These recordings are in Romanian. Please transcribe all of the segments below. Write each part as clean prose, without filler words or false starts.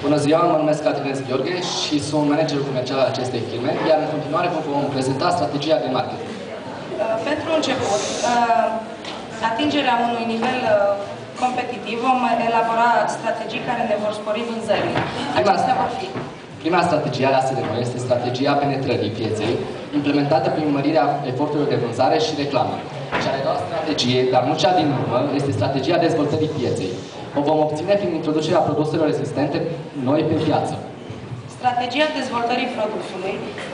Bună ziua, mă numesc Cătălin Gheorghe și sunt managerul comercial al acestei firme, iar în continuare vă vom prezenta strategia de marketing. Pentru început, atingerea unui nivel competitiv, vom elabora strategii care ne vor spori vânzările. Acestea vor fi. Prima strategie aleasă de noi este strategia penetrării pieței, implementată prin mărirea eforturilor de vânzare și reclamă. Cea de-a doua strategie, dar nu cea din urmă, este strategia dezvoltării pieței. O vom obține prin introducerea produselor existente noi pe piață. Strategia dezvoltării produsului,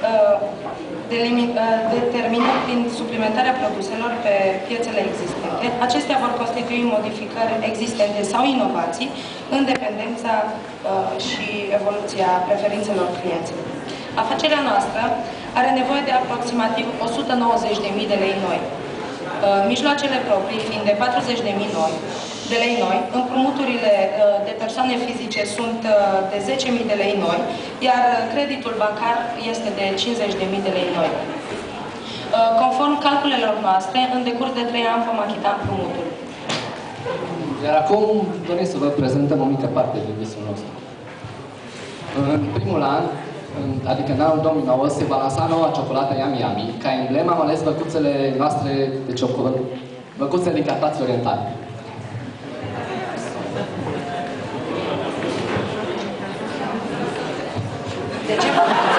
determinat prin suplimentarea produselor pe piețele existente. Acestea vor constitui modificări existente sau inovații în dependența și evoluția preferințelor clienților. Afacerea noastră are nevoie de aproximativ 190.000 de lei noi. Mijloacele proprii fiind de 40.000 de lei noi, împrumuturile de persoane fizice sunt de 10.000 de lei noi, iar creditul bancar este de 50.000 de lei noi. Conform calculelor noastre, în decurs de 3 ani vom achita împrumutul. Iar acum dorim să vă prezentăm o mică parte din visul nostru. În primul an, adică în anul 2009, se va lansa noua ciocolată Yummy Yummy. Ca emblem am ales băcuțele noastre de ciocolată, băcuțele din Carpații Orientali. De ce băcuțe?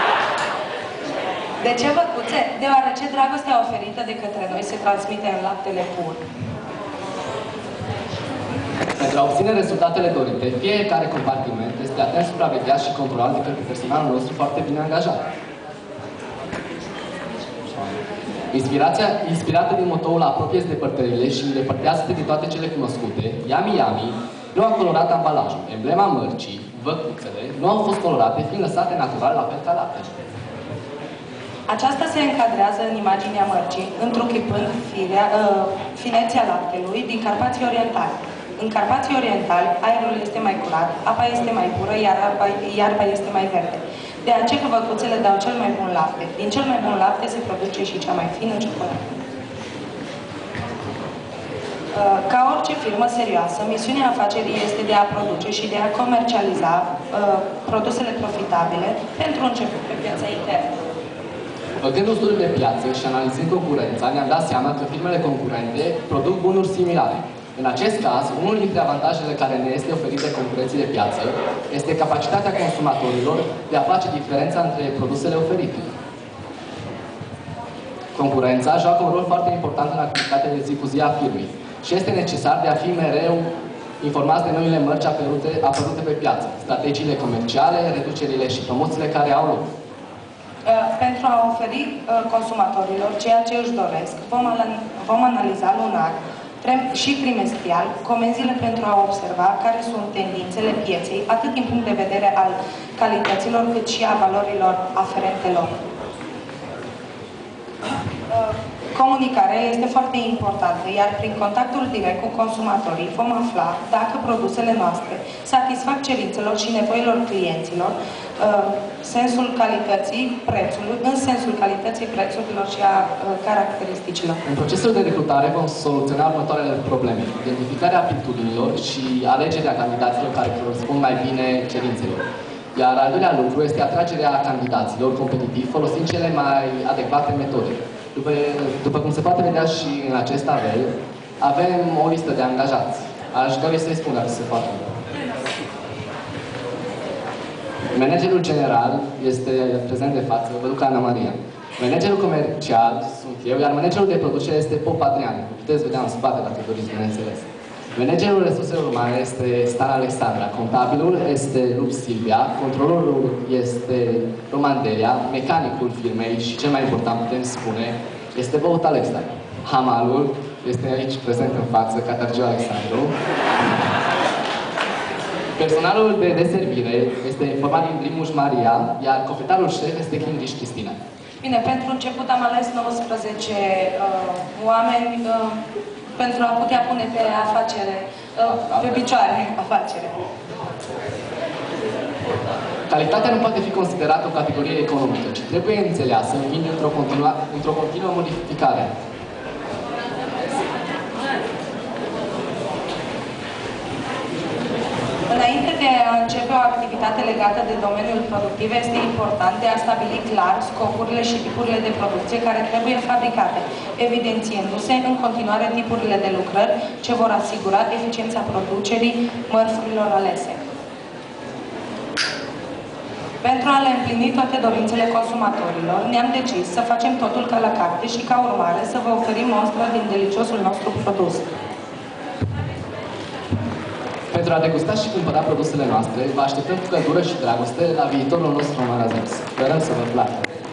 De ce băcuțe? Deoarece dragostea oferită de către noi se transmite în laptele pur. Pentru a obține rezultatele dorite, fiecare compartiment este atent supravegheat și controlat de către personalul nostru foarte bine angajat. Inspirată din motoul apropie-ți depărtările și îndepărtează-te de toate cele cunoscute, Yummy Yummy nu a colorat ambalajul. Emblema mărcii, băcuțele, nu au fost colorate, fiind lăsate natural la fel ca laptele. Aceasta se încadrează în imaginea mărcii, întruchipând finețea laptelui din Carpații Orientali. În Carpații Orientali, aerul este mai curat, apa este mai pură, iar iarba este mai verde. De aceea că băcuțele dau cel mai bun lapte. Din cel mai bun lapte se produce și cea mai fină ciocolată. Ca orice firmă serioasă, misiunea afacerii este de a produce și de a comercializa produsele profitabile pentru început pe piața internă. Făcând un studiu de piață și analizând concurența, ne-am dat seama că firmele concurente produc bunuri similare. În acest caz, unul dintre avantajele care ne este oferit de concurenții de piață este capacitatea consumatorilor de a face diferența între produsele oferite. Concurența joacă un rol foarte important în activitatea de zi cu zi a firmei și este necesar de a fi mereu informați de noile mărci apărute pe piață, strategiile comerciale, reducerile și promoțiile care au loc. Pentru a oferi consumatorilor ceea ce își doresc, vom analiza lunar și trimestrial comenzile pentru a observa care sunt tendințele pieței, atât din punct de vedere al calităților, cât și a valorilor aferentelor. Comunicarea este foarte importantă, iar prin contactul direct cu consumatorii vom afla dacă produsele noastre satisfac cerințelor și nevoilor clienților, sensul calității prețului, în sensul calității prețurilor și a caracteristicilor. În procesul de recrutare vom soluționa următoarele probleme: identificarea aptitudinilor și alegerea candidaților care corespund mai bine cerințelor. Iar al doilea lucru este atragerea candidaților competitivi folosind cele mai adecvate metode. După cum se poate vedea și în acest tabel, avem o listă de angajați. Aș dori să-i spun dacă se poate. Managerul general este prezent de față, vă duc Ana Maria. Managerul comercial sunt eu, iar managerul de producere este Pop Adrian. Puteți vedea în spate dacă doriți, bineînțeles. Managerul resurselor umane este Stan Alexandra, contabilul este Lup Silvia, controlorul este Roman Delia, mecanicul firmei și cel mai important putem spune este Băut Alexa. Hamalul este aici prezent în față, Catargiu Alexandru. Personalul de deservire este informat din Drimuș Maria, iar cofetarul șef este Hindriș Cristina. Bine, pentru început am ales 19 oameni pentru a putea pune pe afacere, pe picioare afacerea. Calitatea nu poate fi considerată o categorie economică, ci trebuie înțeleasă fiind într-o continuă modificare. Înainte de a începe o activitate legată de domeniul productiv, este important de a stabili clar scopurile și tipurile de producție care trebuie fabricate, evidențiindu-se în continuare tipurile de lucrări ce vor asigura eficiența producerii mărfurilor alese. Pentru a le împlini toate dorințele consumatorilor, ne-am decis să facem totul ca la carte și, ca urmare, să vă oferim mostra din deliciosul nostru produs. Pentru a degusta și cumpăra produsele noastre, vă așteptăm cu căldură și dragoste la viitorul nostru magazen. Sperăm să vă placă!